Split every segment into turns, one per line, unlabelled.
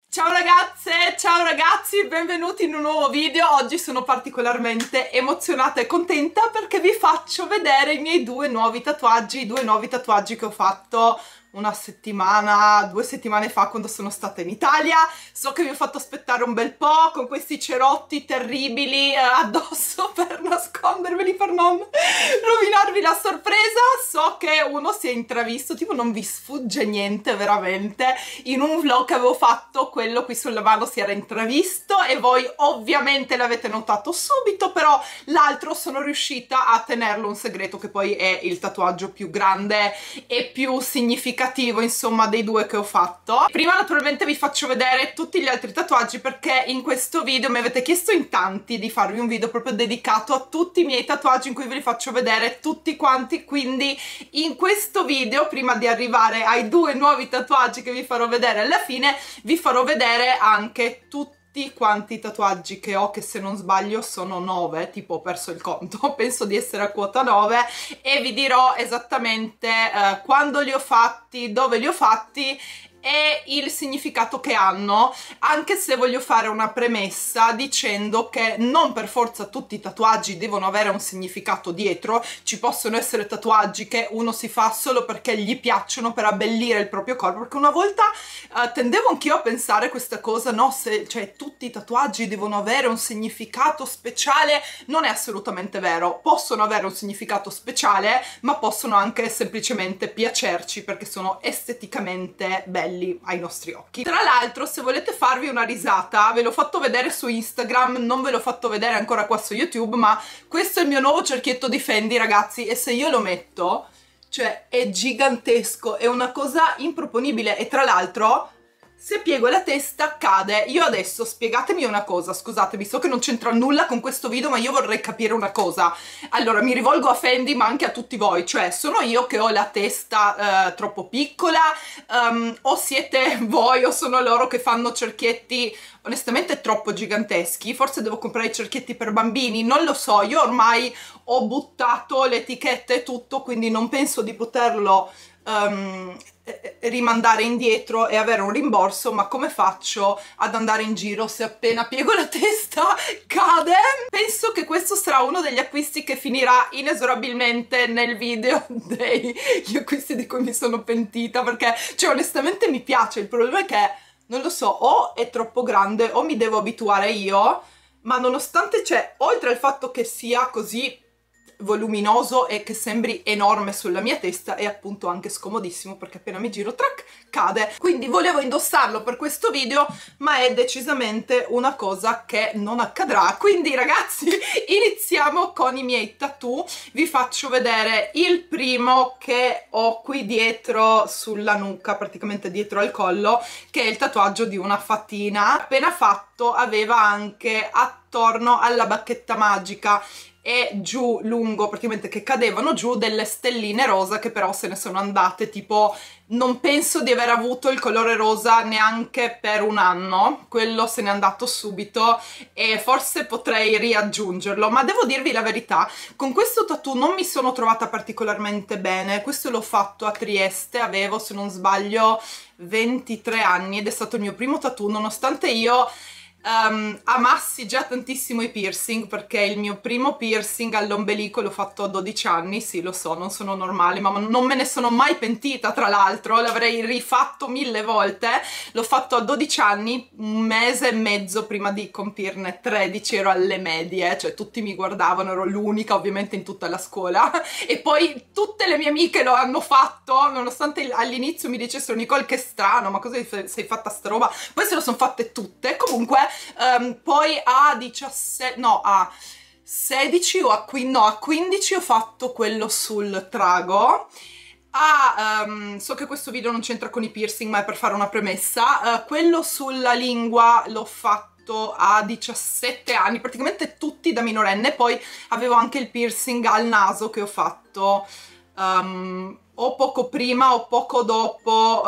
Ciao ragazze, ciao ragazzi, benvenuti in un nuovo video. Oggi sono particolarmente emozionata e contenta perché vi faccio vedere i miei due nuovi tatuaggi che ho fatto una settimana, 2 settimane fa quando sono stata in Italia. So che vi ho fatto aspettare un bel po' con questi cerotti terribili addosso per nasconderveli, per non rovinarvi la sorpresa. So che uno si è intravisto, tipo non vi sfugge niente veramente, in un vlog che avevo fatto, quello qui sulla mano si era intravisto e voi ovviamente l'avete notato subito, però l'altro sono riuscita a tenerlo un segreto, che poi è il tatuaggio più grande e più significativo, insomma, dei due che ho fatto. Prima naturalmente vi faccio vedere tutti gli altri tatuaggi, perché in questo video mi avete chiesto in tanti di farvi un video proprio dedicato a tutti i miei tatuaggi in cui ve li faccio vedere tutti quanti, quindi in questo video, prima di arrivare ai due nuovi tatuaggi che vi farò vedere alla fine, vi farò vedere anche tutti quanti i tatuaggi che ho, che se non sbaglio sono 9, tipo ho perso il conto, penso di essere a quota 9, e vi dirò esattamente quando li ho fatti, dove li ho fatti e il significato che hanno, anche se voglio fare una premessa dicendo che non per forza tutti i tatuaggi devono avere un significato dietro. Ci possono essere tatuaggi che uno si fa solo perché gli piacciono, per abbellire il proprio corpo, perché una volta tendevo anch'io a pensare questa cosa, no, cioè tutti i tatuaggi devono avere un significato speciale. Non è assolutamente vero, possono avere un significato speciale, ma possono anche semplicemente piacerci perché sono esteticamente belli ai nostri occhi. Tra l'altro, se volete farvi una risata, ve l'ho fatto vedere su Instagram, non ve l'ho fatto vedere ancora qua su YouTube, ma questo è il mio nuovo cerchietto di Fendi, ragazzi, e se io lo metto, cioè è gigantesco, è una cosa improponibile. E tra l'altro, se piego la testa cade. Io adesso, spiegatemi una cosa, scusatemi, so che non c'entra nulla con questo video, ma io vorrei capire una cosa. Allora, mi rivolgo a Fendi ma anche a tutti voi, cioè sono io che ho la testa troppo piccola, o siete voi o sono loro che fanno cerchietti onestamente troppo giganteschi? Forse devo comprare i cerchietti per bambini, non lo so. Io ormai ho buttato le etichette e tutto, quindi non penso di poterlo rimandare indietro e avere un rimborso. Ma come faccio ad andare in giro se appena piego la testa cade? Penso che questo sarà uno degli acquisti che finirà inesorabilmente nel video degli acquisti di cui mi sono pentita, perché cioè onestamente mi piace. Il problema è che non lo so, o è troppo grande o mi devo abituare io, ma nonostante, cioè, oltre al fatto che sia così voluminoso e che sembri enorme sulla mia testa, è appunto anche scomodissimo perché appena mi giro, trac, cade. Quindi volevo indossarlo per questo video, ma è decisamente una cosa che non accadrà. Quindi ragazzi, iniziamo con i miei tattoo. Vi faccio vedere il primo che ho qui dietro sulla nuca, praticamente dietro al collo, che è il tatuaggio di una fatina. Appena fatto aveva anche attorno alla bacchetta magica e giù lungo, praticamente, che cadevano giù delle stelline rosa, che però se ne sono andate. Tipo, non penso di aver avuto il colore rosa neanche per un anno, quello se n'è andato subito e forse potrei riaggiungerlo. Ma devo dirvi la verità, con questo tattoo non mi sono trovata particolarmente bene. Questo l'ho fatto a Trieste, avevo, se non sbaglio, 23 anni ed è stato il mio primo tattoo, nonostante io amassi già tantissimo i piercing, perché il mio primo piercing all'ombelico l'ho fatto a 12 anni, sì lo so, non sono normale, ma non me ne sono mai pentita, tra l'altro, l'avrei rifatto 1000 volte. L'ho fatto a 12 anni, un mese e mezzo prima di compirne 13, ero alle medie, cioè tutti mi guardavano, ero l'unica ovviamente in tutta la scuola e poi tutte le mie amiche lo hanno fatto, nonostante all'inizio mi dicessero: Nicole, che strano, ma cosa sei fatta sta roba? Poi se lo sono fatte tutte. Comunque poi a 17, no, a 16 o a 15 ho fatto quello sul trago. So che questo video non c'entra con i piercing, ma è per fare una premessa. Quello sulla lingua l'ho fatto a 17 anni, praticamente tutti da minorenne. Poi avevo anche il piercing al naso che ho fatto o poco prima o poco dopo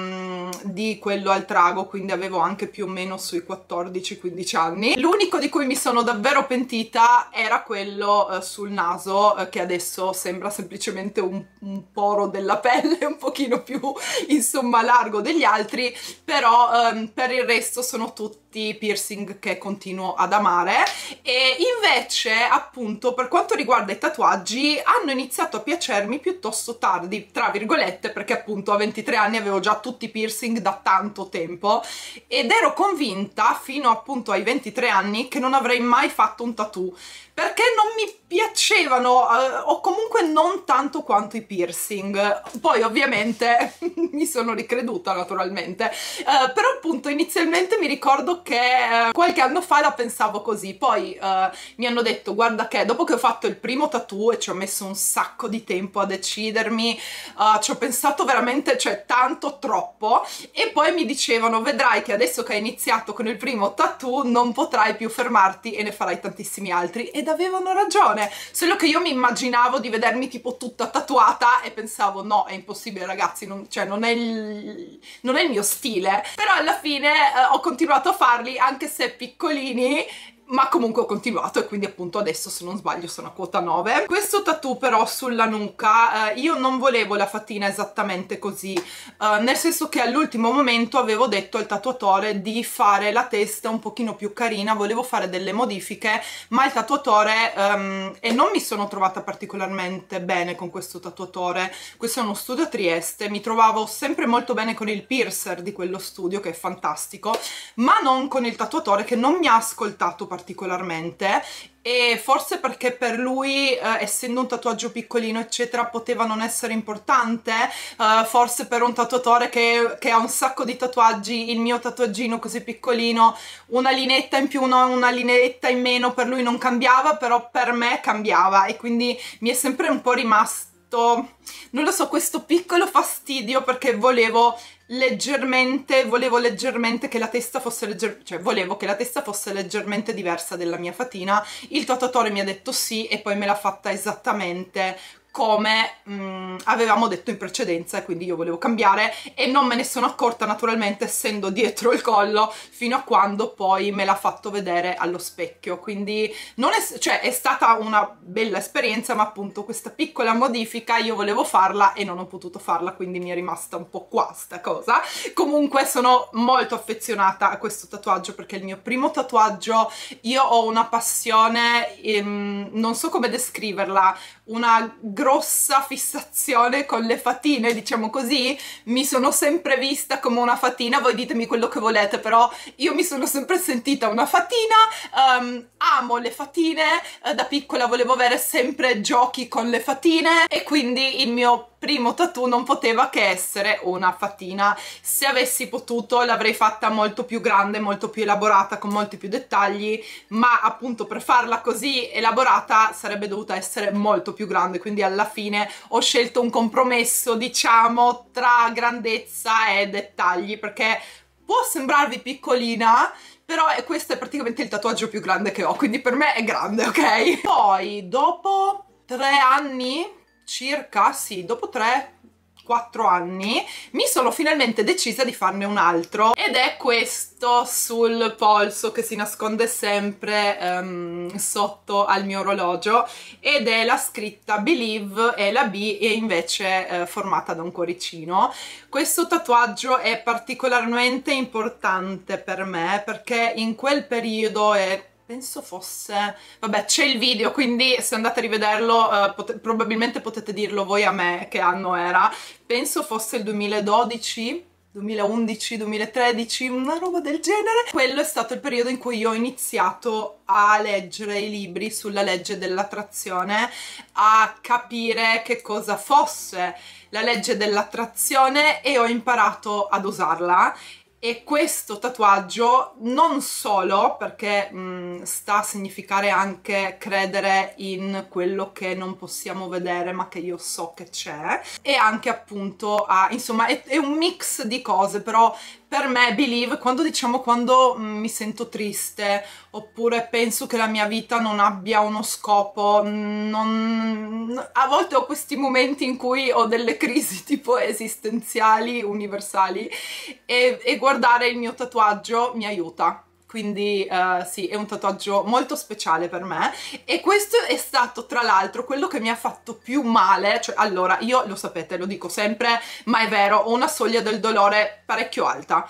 di quello al trago, quindi avevo anche più o meno sui 14-15 anni. L'unico di cui mi sono davvero pentita era quello sul naso, che adesso sembra semplicemente un poro della pelle un pochino più, insomma, largo degli altri, però per il resto sono tutti piercing che continuo ad amare. E invece, appunto, per quanto riguarda i tatuaggi, hanno iniziato a piacermi piuttosto tardi, tra virgolette, perché appunto a 23 anni avevo già tutti i piercing da tanto tempo ed ero convinta fino appunto ai 23 anni che non avrei mai fatto un tattoo, perché non mi piacevano, o comunque non tanto quanto i piercing. Poi ovviamente mi sono ricreduta naturalmente, però appunto inizialmente mi ricordo che qualche anno fa la pensavo così, poi mi hanno detto guarda che dopo che ho fatto il primo tattoo e ci ho messo un sacco di tempo a decidermi, ci ho pensato veramente, cioè tanto, troppo, e poi mi dicevano vedrai che adesso che hai iniziato con il primo tattoo non potrai più fermarti e ne farai tantissimi altri, ed avevano ragione, solo che io mi immaginavo di vedermi tipo tutta tatuata e pensavo no, è impossibile ragazzi, cioè non è il mio stile, però alla fine ho continuato a farli anche se piccolini, ma comunque ho continuato e quindi appunto adesso, se non sbaglio, sono a quota 9. Questo tattoo però sulla nuca, io non volevo la fatina esattamente così, nel senso che all'ultimo momento avevo detto al tatuatore di fare la testa un pochino più carina, volevo fare delle modifiche, ma il tatuatore, e non mi sono trovata particolarmente bene con questo tatuatore. Questo è uno studio a Trieste, mi trovavo sempre molto bene con il piercer di quello studio, che è fantastico, ma non con il tatuatore, che non mi ha ascoltato particolarmente, e forse perché per lui, essendo un tatuaggio piccolino eccetera, poteva non essere importante, forse per un tatuatore che ha un sacco di tatuaggi, il mio tatuaggino così piccolino, una lineetta in più, una lineetta in meno, per lui non cambiava, però per me cambiava, e quindi mi è sempre un po' rimasto, non lo so, questo piccolo fastidio, perché volevo leggermente che la testa fosse volevo che la testa fosse leggermente diversa della mia fatina. Il tatuatore mi ha detto sì e poi me l'ha fatta esattamente come avevamo detto in precedenza, e quindi io volevo cambiare e non me ne sono accorta naturalmente, essendo dietro il collo, fino a quando poi me l'ha fatto vedere allo specchio. Quindi non è, cioè, è stata una bella esperienza, ma appunto questa piccola modifica io volevo farla e non ho potuto farla, quindi mi è rimasta un po' qua sta cosa. Comunque sono molto affezionata a questo tatuaggio perché è il mio primo tatuaggio. Io ho una passione, non so come descriverla, una grossa fissazione con le fatine, diciamo così. Mi sono sempre vista come una fatina, voi ditemi quello che volete, però io mi sono sempre sentita una fatina, amo le fatine, da piccola volevo avere sempre giochi con le fatine e quindi il mio primo tattoo non poteva che essere una fatina. Se avessi potuto l'avrei fatta molto più grande, molto più elaborata, con molti più dettagli, ma appunto per farla così elaborata sarebbe dovuta essere molto più grande, quindi alla fine ho scelto un compromesso, diciamo, tra grandezza e dettagli, perché può sembrarvi piccolina, però questo è praticamente il tatuaggio più grande che ho, quindi per me è grande, ok? Poi dopo 3 anni circa, sì, dopo 3-4 anni mi sono finalmente decisa di farne un altro, ed è questo sul polso che si nasconde sempre sotto al mio orologio, ed è la scritta Believe, e la B è invece formata da un cuoricino. Questo tatuaggio è particolarmente importante per me perché in quel periodo penso fosse, vabbè, c'è il video, quindi se andate a rivederlo probabilmente potete dirlo voi a me che anno era. Penso fosse il 2012, 2011, 2013, una roba del genere. Quello è stato il periodo in cui io ho iniziato a leggere i libri sulla legge dell'attrazione, a capire che cosa fosse la legge dell'attrazione, e ho imparato ad usarla. E questo tatuaggio non solo perché sta a significare anche credere in quello che non possiamo vedere ma che io so che c'è, e anche appunto insomma è un mix di cose, però per me Believe, quando quando mi sento triste oppure penso che la mia vita non abbia uno scopo, a volte ho questi momenti in cui ho delle crisi tipo esistenziali, universali, e guardare il mio tatuaggio mi aiuta. Quindi sì, è un tatuaggio molto speciale per me, e questo è stato tra l'altro quello che mi ha fatto più male. Cioè, allora, io lo sapete, lo dico sempre, ma è vero, ho una soglia del dolore parecchio alta,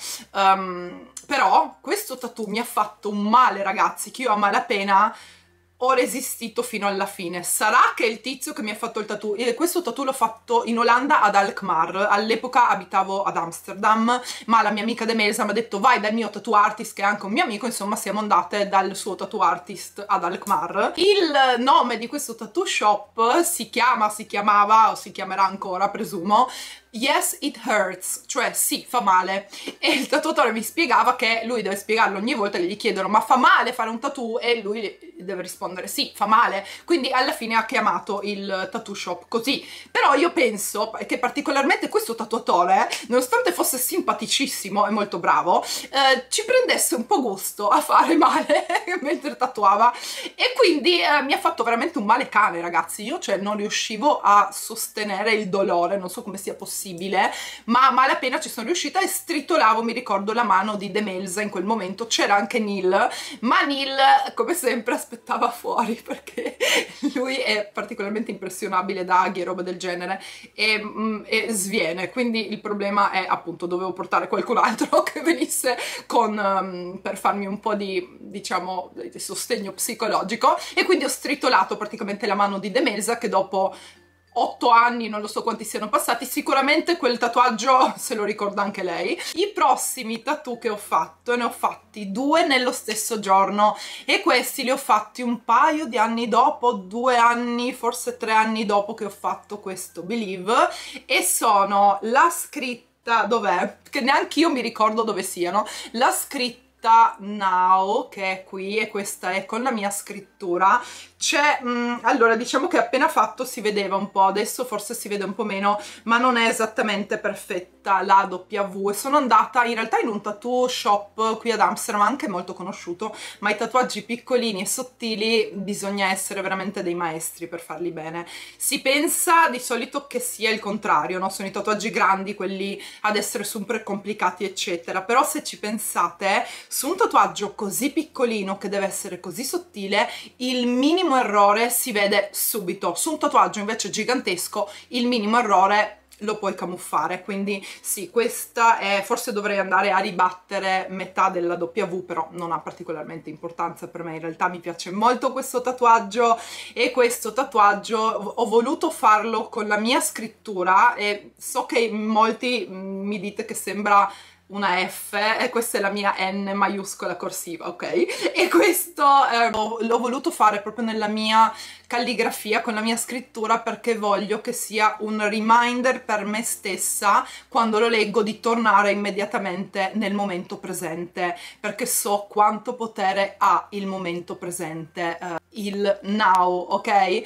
però questo tattoo mi ha fatto un male, ragazzi, che io a malapena ho resistito fino alla fine. Sarà che il tizio che mi ha fatto il tattoo, questo tattoo l'ho fatto in Olanda ad Alkmaar, all'epoca abitavo ad Amsterdam, ma la mia amica Demelza mi ha detto vai dal mio tattoo artist, che è anche un mio amico, insomma siamo andate dal suo tattoo artist ad Alkmaar. Il nome di questo tattoo shop si chiamava o si chiamerà ancora, presumo, Yes It Hurts, cioè sì, fa male. E il tatuatore mi spiegava che lui deve spiegarlo ogni volta che gli chiedono ma fa male fare un tattoo, e lui deve rispondere sì, fa male. Quindi alla fine ha chiamato il tattoo shop così. Però io penso che particolarmente questo tatuatore, nonostante fosse simpaticissimo e molto bravo, ci prendesse un po' gusto a fare male mentre tatuava, e quindi mi ha fatto veramente un male cane, ragazzi. Io cioè non riuscivo a sostenere il dolore, non so come sia possibile, ma a malapena ci sono riuscita, e stritolavo, mi ricordo, la mano di Demelza in quel momento. C'era anche Neil, ma Neil come sempre aspettava fuori, perché lui è particolarmente impressionabile da aghi e roba del genere, e sviene, quindi il problema è appunto dovevo portare qualcun altro che venisse per farmi un po' di, diciamo, di sostegno psicologico, e quindi ho stritolato praticamente la mano di Demelza, che dopo 8 anni, non lo so quanti siano passati, sicuramente quel tatuaggio se lo ricorda anche lei. I prossimi tattoo che ho fatto, ne ho fatti 2 nello stesso giorno, e questi li ho fatti un paio di anni dopo, 2 anni, forse 3 anni dopo che ho fatto questo Believe, e sono la scritta, dov'è? Che neanche io mi ricordo dove siano, la scritta Now, che è qui, e questa è con la mia scrittura. C'è, allora diciamo che appena fatto si vedeva un po', adesso forse si vede un po' meno, ma non è esattamente perfetta la W. E sono andata in realtà in un tattoo shop qui ad Amsterdam, anche molto conosciuto, ma i tatuaggi piccolini e sottili bisogna essere veramente dei maestri per farli bene. Si pensa di solito che sia il contrario, no? Sono i tatuaggi grandi quelli ad essere super complicati eccetera, però se ci pensate, su un tatuaggio così piccolino che deve essere così sottile, il minimo errore si vede subito. Su un tatuaggio invece gigantesco il minimo errore lo puoi camuffare. Quindi sì, questa è, forse dovrei andare a ribattere metà della W, però non ha particolarmente importanza per me. In realtà mi piace molto questo tatuaggio, e questo tatuaggio ho voluto farlo con la mia scrittura, e so che molti mi dite che sembra una F, e questa è la mia N maiuscola corsiva, ok? E questo l'ho voluto fare proprio nella mia calligrafia, con la mia scrittura, perché voglio che sia un reminder per me stessa, quando lo leggo, di tornare immediatamente nel momento presente, perché so quanto potere ha il momento presente, il now, ok?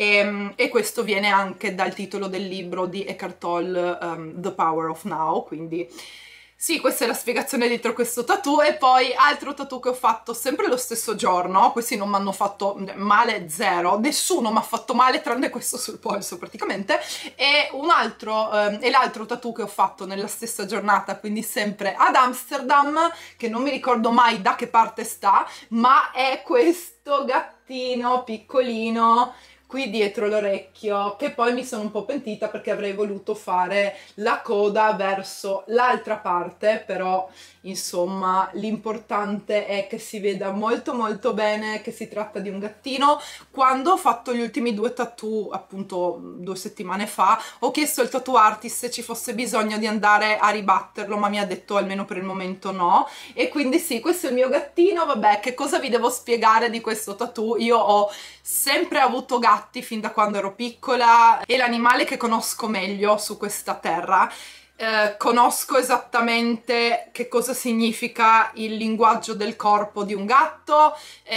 E questo viene anche dal titolo del libro di Eckhart Tolle, The Power of Now, quindi sì, questa è la spiegazione dietro questo tattoo. E poi altro tattoo che ho fatto sempre lo stesso giorno, questi non mi hanno fatto male, zero, nessuno mi ha fatto male tranne questo sul polso praticamente, e un altro, è l'altro tattoo che ho fatto nella stessa giornata, quindi sempre ad Amsterdam, che non mi ricordo mai da che parte sta, ma è questo gattino piccolino qui dietro l'orecchio, che poi mi sono un po' pentita perché avrei voluto fare la coda verso l'altra parte, però insomma l'importante è che si veda molto molto bene che si tratta di un gattino. Quando ho fatto gli ultimi 2 tattoo, appunto 2 settimane fa, ho chiesto al tattoo artist se ci fosse bisogno di andare a ribatterlo, ma mi ha detto almeno per il momento no, e quindi sì, questo è il mio gattino. Vabbè, che cosa vi devo spiegare di questo tattoo? Io ho sempre avuto gatti fin da quando ero piccola, è l'animale che conosco meglio su questa terra. Conosco esattamente che cosa significa il linguaggio del corpo di un gatto,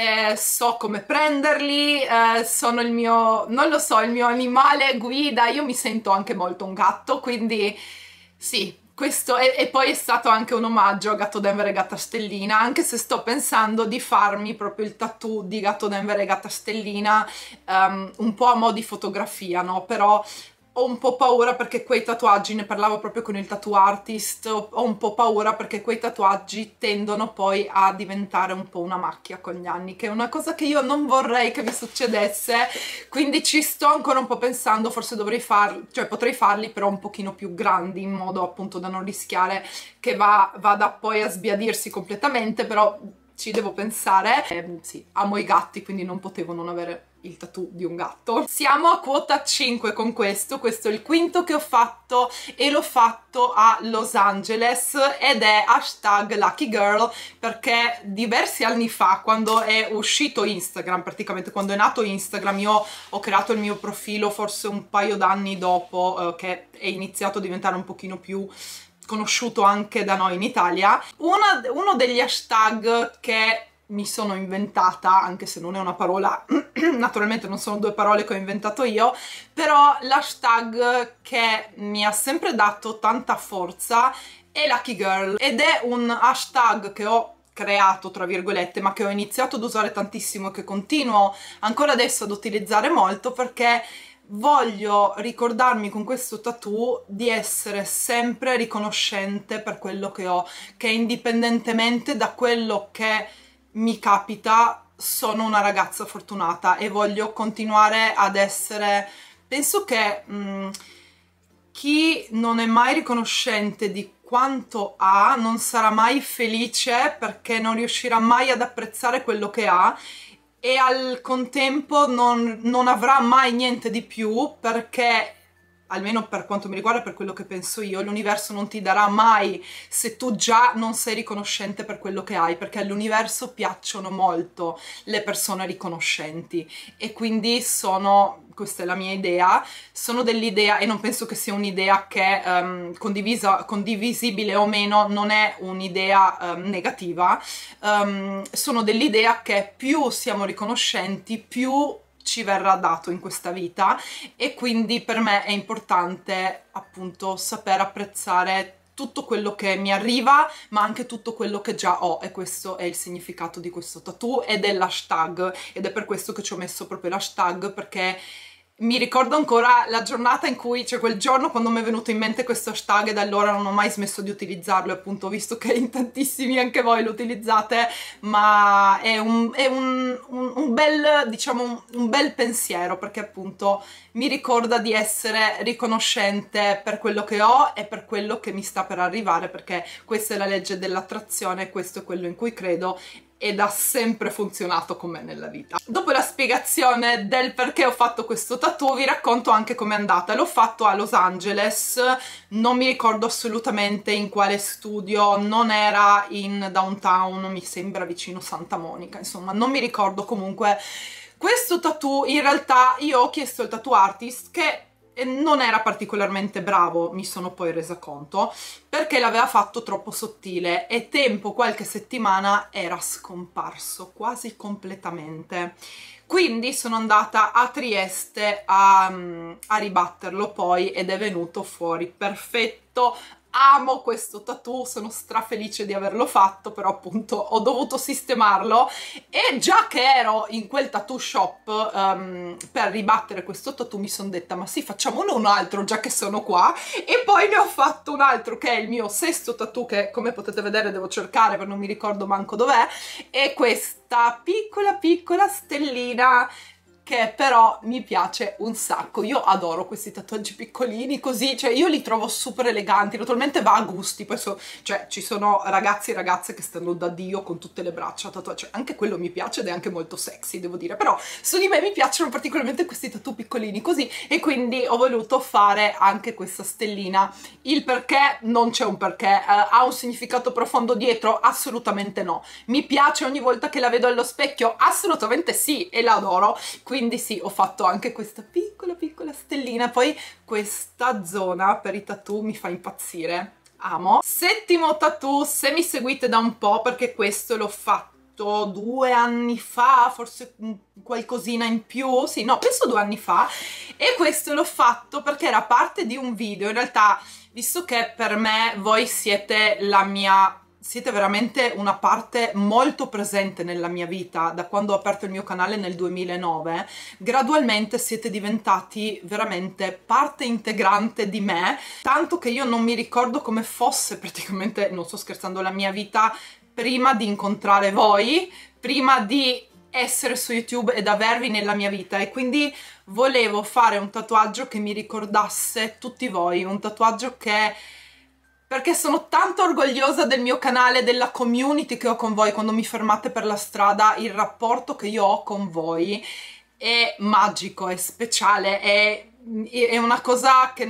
so come prenderli, sono il mio, non lo so, il mio animale guida. Io mi sento anche molto un gatto, quindi sì, Questo e poi è stato anche un omaggio a Gatto Denver e Gatta Stellina, anche se sto pensando di farmi proprio il tattoo di Gatto Denver e Gatta Stellina, un po' a mo' di fotografia, no? Però ho un po' paura perché quei tatuaggi, ne parlavo proprio con il tattoo artist, ho un po' paura perché quei tatuaggi tendono poi a diventare un po' una macchia con gli anni, che è una cosa che io non vorrei che mi succedesse, quindi ci sto ancora un po' pensando, forse dovrei farli, cioè potrei farli però un pochino più grandi, in modo appunto da non rischiare che vada poi a sbiadirsi completamente, però ci devo pensare. Sì, amo i gatti, quindi non potevo non avere il tattoo di un gatto. Siamo a quota 5 con questo è il quinto che ho fatto e l'ho fatto a Los Angeles ed è #LuckyGirl, perché diversi anni fa, quando è uscito Instagram, praticamente quando è nato Instagram, io ho creato il mio profilo forse un paio d'anni dopo che è iniziato a diventare un pochino più conosciuto anche da noi in Italia. Uno degli hashtag che mi sono inventata, anche se non è una parola, naturalmente non sono due parole che ho inventato io, però l'hashtag che mi ha sempre dato tanta forza è Lucky Girl, ed è un hashtag che ho creato, tra virgolette, ma che ho iniziato ad usare tantissimo e che continuo ancora adesso ad utilizzare molto, perché voglio ricordarmi con questo tattoo di essere sempre riconoscente per quello che ho, che indipendentemente da quello che mi capita sono una ragazza fortunata e voglio continuare ad essere, penso che chi non è mai riconoscente di quanto ha non sarà mai felice, perché non riuscirà mai ad apprezzare quello che ha e al contempo non avrà mai niente di più, perché almeno per quanto mi riguarda, per quello che penso io, l'universo non ti darà mai se tu già non sei riconoscente per quello che hai, perché all'universo piacciono molto le persone riconoscenti e quindi questa è la mia idea, sono dell'idea, e non penso che sia un'idea che condivisibile o meno, non è un'idea negativa, sono dell'idea che più siamo riconoscenti, più ci verrà dato in questa vita, e quindi per me è importante appunto saper apprezzare tutto quello che mi arriva, ma anche tutto quello che già ho, e questo è il significato di questo tattoo ed è l'hashtag, ed è per questo che ci ho messo proprio l'hashtag, perché mi ricordo ancora la giornata in cui, cioè quel giorno quando mi è venuto in mente questo hashtag, e da allora non ho mai smesso di utilizzarlo, e appunto ho visto che in tantissimi anche voi lo utilizzate, ma è un bel, diciamo, un bel pensiero, perché appunto mi ricorda di essere riconoscente per quello che ho e per quello che mi sta per arrivare, perché questa è la legge dell'attrazione, questo è quello in cui credo ed ha sempre funzionato con me nella vita. Dopo la spiegazione del perché ho fatto questo tattoo, vi racconto anche com'è andata. L'ho fatto a Los Angeles, non mi ricordo assolutamente in quale studio, non era in downtown, mi sembra vicino Santa Monica, insomma non mi ricordo. Comunque questo tattoo, in realtà io ho chiesto al tattoo artist, che non era particolarmente bravo, mi sono poi resa conto, perché l'aveva fatto troppo sottile e tempo qualche settimana era scomparso quasi completamente. Quindi sono andata a Trieste a ribatterlo poi ed è venuto fuori perfetto. Amo questo tattoo, sono strafelice di averlo fatto, però appunto ho dovuto sistemarlo, e già che ero in quel tattoo shop per ribattere questo tattoo mi sono detta: ma sì, facciamone un altro già che sono qua, e poi ne ho fatto un altro che è il mio sesto tattoo, che come potete vedere devo cercare perché non mi ricordo manco dov'è, e questa piccola stellina che però mi piace un sacco. Io adoro questi tatuaggi piccolini così, cioè io li trovo super eleganti, naturalmente va a gusti, poi cioè ci sono ragazzi e ragazze che stanno da Dio con tutte le braccia tatuate, cioè anche quello mi piace ed è anche molto sexy, devo dire, però su di me mi piacciono particolarmente questi tattoo piccolini così, e quindi ho voluto fare anche questa stellina. Il perché non c'è un perché, ha un significato profondo dietro? Assolutamente no. Mi piace ogni volta che la vedo allo specchio? Assolutamente sì, e la adoro. Quindi sì, ho fatto anche questa piccola stellina. Poi questa zona per i tattoo mi fa impazzire, amo. Settimo tattoo, se mi seguite da un po', perché questo l'ho fatto 2 anni fa, forse qualcosina in più, sì, no, penso 2 anni fa, e questo l'ho fatto perché era parte di un video. In realtà visto che per me voi siete siete veramente una parte molto presente nella mia vita da quando ho aperto il mio canale nel 2009, gradualmente siete diventati veramente parte integrante di me, tanto che io non mi ricordo come fosse praticamente, non sto scherzando, la mia vita prima di incontrare voi, prima di essere su YouTube ed avervi nella mia vita, e quindi volevo fare un tatuaggio che mi ricordasse tutti voi, un tatuaggio perché sono tanto orgogliosa del mio canale, della community che ho con voi. Quando mi fermate per la strada, il rapporto che io ho con voi è magico, è speciale, è una cosa che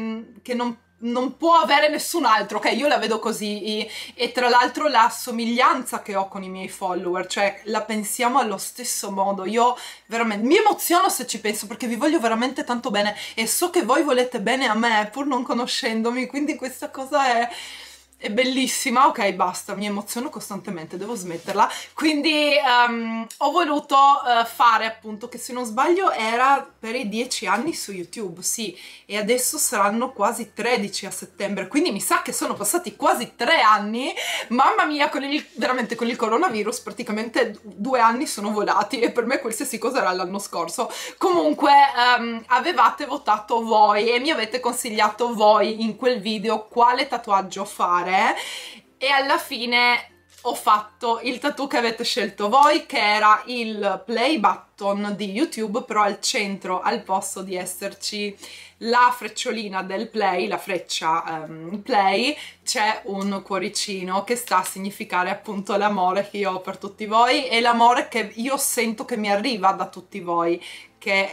non può avere nessun altro, ok? Io la vedo così, e tra l'altro la somiglianza che ho con i miei follower, cioè la pensiamo allo stesso modo. Io veramente mi emoziono se ci penso, perché vi voglio veramente tanto bene e so che voi volete bene a me pur non conoscendomi, quindi questa cosa è bellissima. Ok, basta, mi emoziono costantemente, devo smetterla. Quindi ho voluto fare, appunto, che se non sbaglio era per i 10 anni su YouTube, sì, e adesso saranno quasi 13 a settembre, quindi mi sa che sono passati quasi 3 anni, mamma mia, veramente con il coronavirus praticamente 2 anni sono volati, e per me qualsiasi cosa era l'anno scorso. Comunque avevate votato voi e mi avete consigliato voi in quel video quale tatuaggio fare, e alla fine ho fatto il tattoo che avete scelto voi, che era il play button di YouTube, però al centro, al posto di esserci la frecciolina del play, la freccia play, c'è un cuoricino che sta a significare appunto l'amore che io ho per tutti voi e l'amore che io sento che mi arriva da tutti voi, che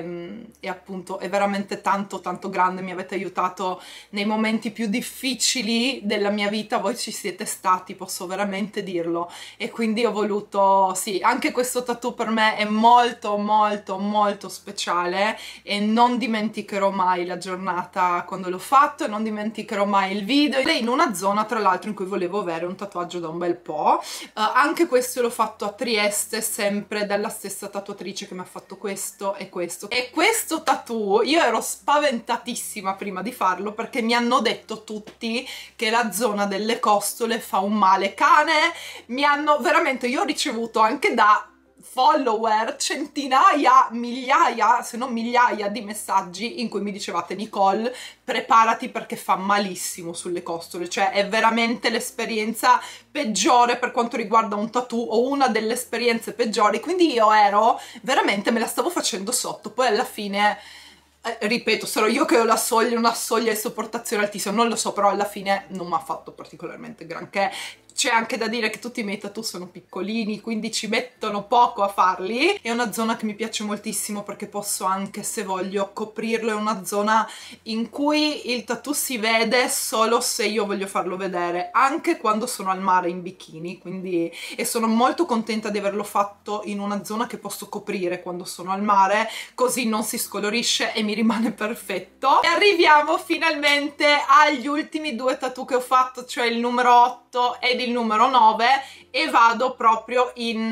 è appunto è veramente tanto tanto grande. Mi avete aiutato nei momenti più difficili della mia vita, voi ci siete stati, posso veramente dirlo, e quindi ho voluto, sì, anche questo tattoo per me è molto molto molto speciale, e non dimenticherò mai la giornata quando l'ho fatto, e non dimenticherò mai il video, in una zona tra l'altro in cui volevo avere un tatuaggio da un bel po'. Anche questo l'ho fatto a Trieste, sempre dalla stessa tatuatrice che mi ha fatto questo e questo. E questo tattoo io ero spaventatissima prima di farlo, perché mi hanno detto tutti che la zona delle costole fa un male cane, veramente, io ho ricevuto anche da follower centinaia, migliaia, se non migliaia di messaggi in cui mi dicevate: Nicole, preparati perché fa malissimo sulle costole, cioè è veramente l'esperienza peggiore per quanto riguarda un tattoo, o una delle esperienze peggiori. Quindi io ero veramente, me la stavo facendo sotto. Poi alla fine ripeto, sarò io che ho una soglia di sopportazione altissima, non lo so, però alla fine non mi ha fatto particolarmente granché. C'è anche da dire che tutti i miei tattoo sono piccolini, quindi ci mettono poco a farli. È una zona che mi piace moltissimo, perché posso anche, se voglio, coprirlo. È una zona in cui il tattoo si vede solo se io voglio farlo vedere, anche quando sono al mare in bikini, quindi, e sono molto contenta di averlo fatto in una zona che posso coprire quando sono al mare, così non si scolorisce e mi rimane perfetto. E arriviamo finalmente agli ultimi 2 tattoo che ho fatto, cioè il numero 8 ed il numero 9, e vado proprio in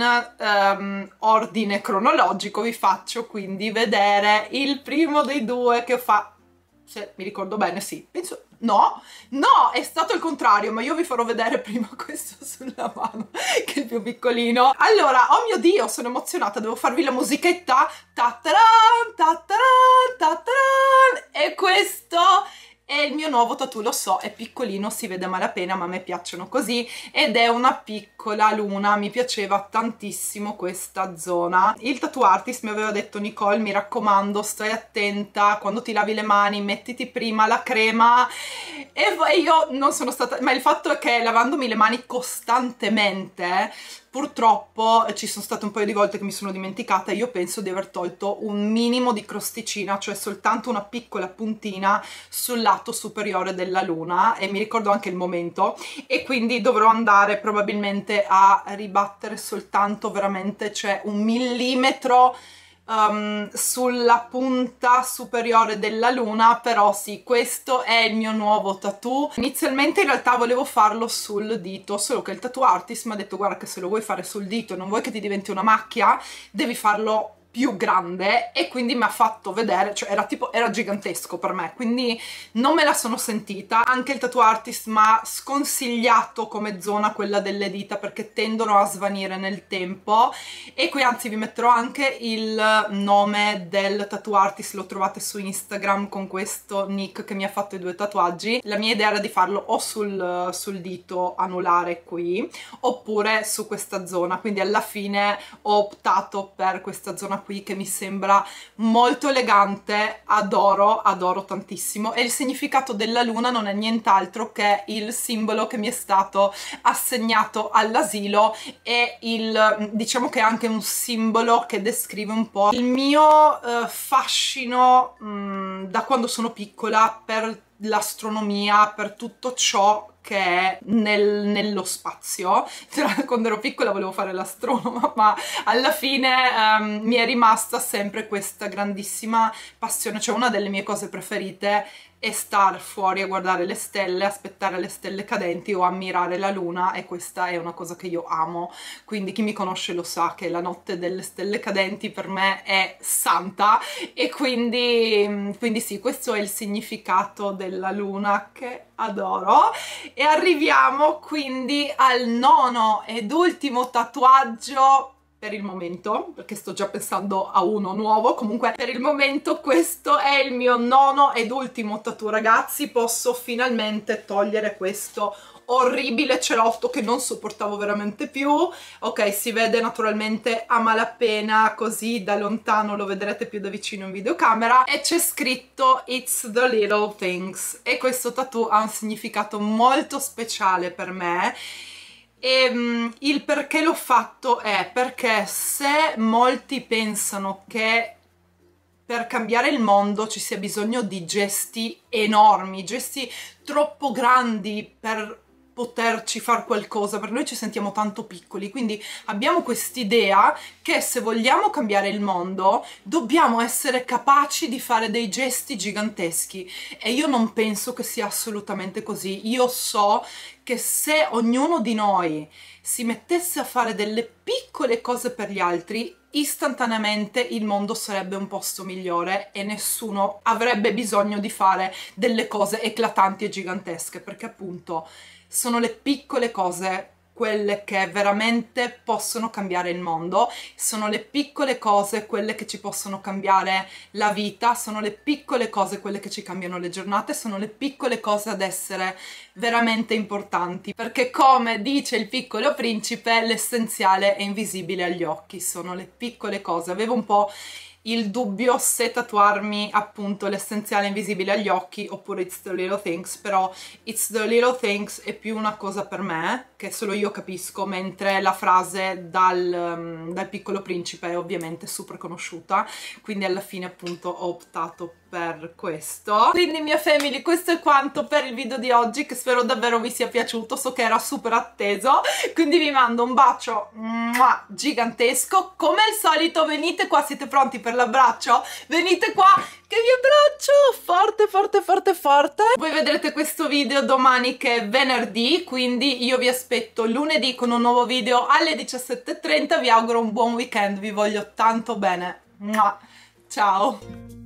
ordine cronologico. Vi faccio quindi vedere il primo dei 2 che ho fatto, se mi ricordo bene, sì, penso, no, è stato il contrario, ma io vi farò vedere prima questo sulla mano, che è il più piccolino. Allora, oh mio Dio, sono emozionata, devo farvi la musichetta, ta-ta-ran, ta-ta-ran, ta-ta-ran, e questo è il mio nuovo tattoo. Lo so, è piccolino, si vede a malapena, ma a me piacciono così, ed è una piccola luna. Mi piaceva tantissimo questa zona. Il tattoo artist mi aveva detto: Nicole, mi raccomando, stai attenta, quando ti lavi le mani mettiti prima la crema, e io non sono stata, ma il fatto è che lavandomi le mani costantemente, purtroppo ci sono state un paio di volte che mi sono dimenticata. Io penso di aver tolto un minimo di crosticina, cioè soltanto una piccola puntina sul lato superiore della luna, e mi ricordo anche il momento, e quindi dovrò andare probabilmente a ribattere soltanto veramente, cioè 1 millimetro sulla punta superiore della luna. Però sì, questo è il mio nuovo tattoo. Inizialmente in realtà volevo farlo sul dito, solo che il tattoo artist mi ha detto: guarda che se lo vuoi fare sul dito e non vuoi che ti diventi una macchia, devi farlo più grande e quindi mi ha fatto vedere, cioè era gigantesco per me, quindi non me la sono sentita. Anche il tattoo artist mi ha sconsigliato come zona quella delle dita perché tendono a svanire nel tempo, e qui anzi vi metterò anche il nome del tattoo artist, lo trovate su Instagram con questo nick che mi ha fatto i 2 tatuaggi. La mia idea era di farlo o sul dito anulare qui oppure su questa zona, quindi alla fine ho optato per questa zona qui che mi sembra molto elegante, adoro tantissimo, e il significato della luna non è nient'altro che il simbolo che mi è stato assegnato all'asilo, e diciamo che è anche un simbolo che descrive un po' il mio fascino da quando sono piccola per l'astronomia, per tutto ciò che è nello spazio. Quando ero piccola volevo fare l'astronoma, ma alla fine mi è rimasta sempre questa grandissima passione, cioè una delle mie cose preferite è star fuori a guardare le stelle, aspettare le stelle cadenti o ammirare la luna, e questa è una cosa che io amo. Quindi chi mi conosce lo sa che la notte delle stelle cadenti per me è santa, e quindi sì, questo è il significato della luna che adoro. E arriviamo quindi al nono ed ultimo tatuaggio per il momento, perché sto già pensando a uno nuovo. Comunque per il momento questo è il mio nono ed ultimo tattoo, ragazzi. Posso finalmente togliere questo orribile cerotto che non sopportavo veramente più. Ok, si vede naturalmente a malapena, così da lontano lo vedrete più da vicino in videocamera, e c'è scritto It's the Little Things, e questo tattoo ha un significato molto speciale per me. E il perché l'ho fatto è perché se molti pensano che per cambiare il mondo ci sia bisogno di gesti enormi, gesti troppo grandi per poterci fare qualcosa, per noi ci sentiamo tanto piccoli, quindi abbiamo quest'idea che se vogliamo cambiare il mondo dobbiamo essere capaci di fare dei gesti giganteschi, e io non penso che sia assolutamente così. Io so che se ognuno di noi si mettesse a fare delle piccole cose per gli altri, istantaneamente il mondo sarebbe un posto migliore e nessuno avrebbe bisogno di fare delle cose eclatanti e gigantesche, perché appunto sono le piccole cose quelle che veramente possono cambiare il mondo, sono le piccole cose quelle che ci possono cambiare la vita, sono le piccole cose quelle che ci cambiano le giornate, sono le piccole cose ad essere veramente importanti, perché come dice il Piccolo Principe, l'essenziale è invisibile agli occhi, sono le piccole cose. Avevo un po' il dubbio se tatuarmi appunto l'essenziale invisibile agli occhi oppure It's the Little Things, però It's the Little Things è più una cosa per me, che solo io capisco, mentre la frase dal Piccolo Principe è ovviamente super conosciuta, quindi alla fine appunto ho optato per questo. Quindi mia family, questo è quanto per il video di oggi, che spero davvero vi sia piaciuto, so che era super atteso, quindi vi mando un bacio gigantesco. Come al solito venite qua, siete pronti per l'abbraccio? Venite qua che vi abbraccio forte forte forte forte. Voi vedrete questo video domani che è venerdì, quindi io vi aspetto lunedì con un nuovo video alle 17:30. Vi auguro un buon weekend, vi voglio tanto bene. Ciao!